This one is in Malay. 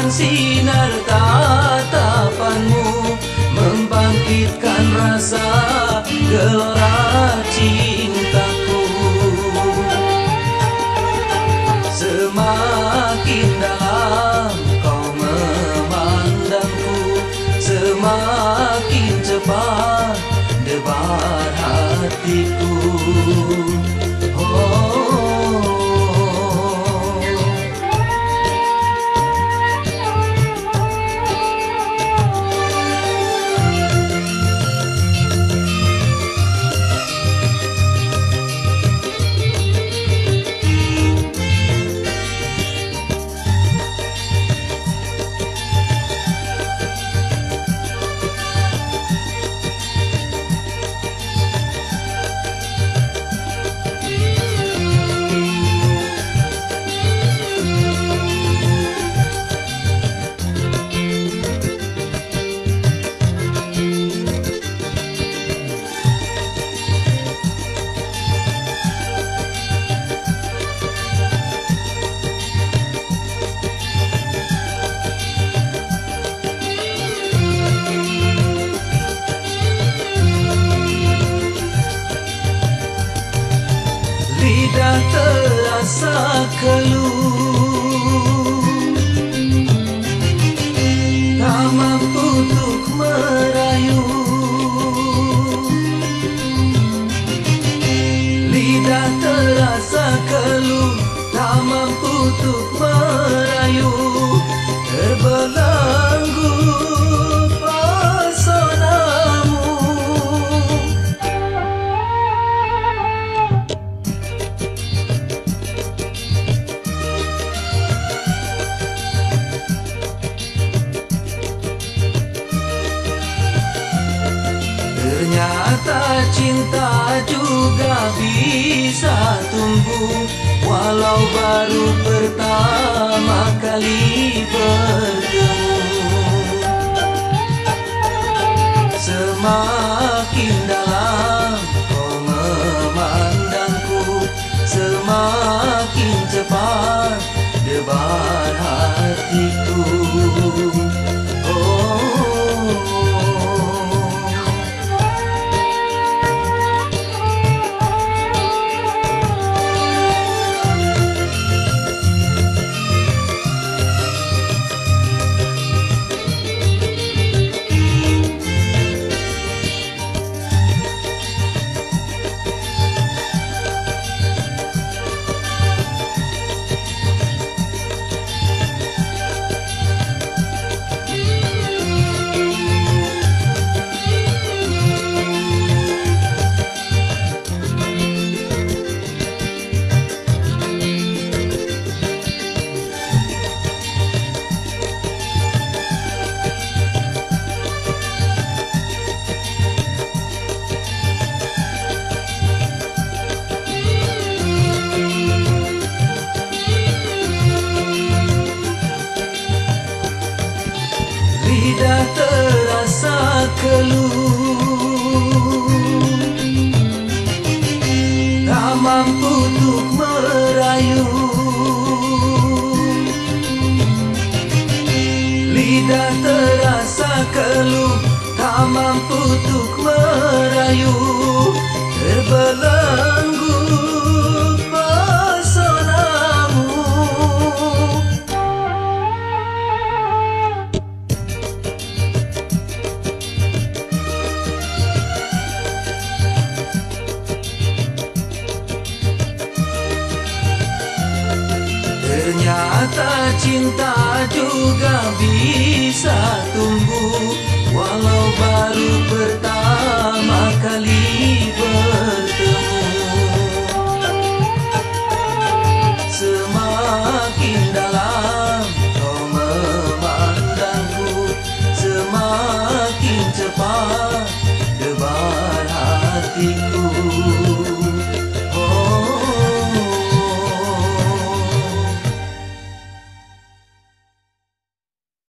sinar tatapanmu membangkitkan rasa gelora cintaku. Semakin dalam kau memandangku, semakin cepat debar hatiku. Lidah terasa keluh, tak mampu untuk merayu. Lidah terasa keluh, tak mampu untuk merayu. Terbelenggu pesonamu, ternyata cinta juga bisa tumbuh walau baru pertama kali bertemu. Semakin dalam kau memandangku, semakin cepat debar hatiku. Lidah terasa keluh, tak mampu untuk merayu. Lidah terasa keluh, tak mampu untuk merayu. Terbelenggu pesonamu, ternyata cinta juga bisa tumbuh walau baru pertama kali bertemu. Semakin dalam kau memandangku, semakin cepat debar hatiku.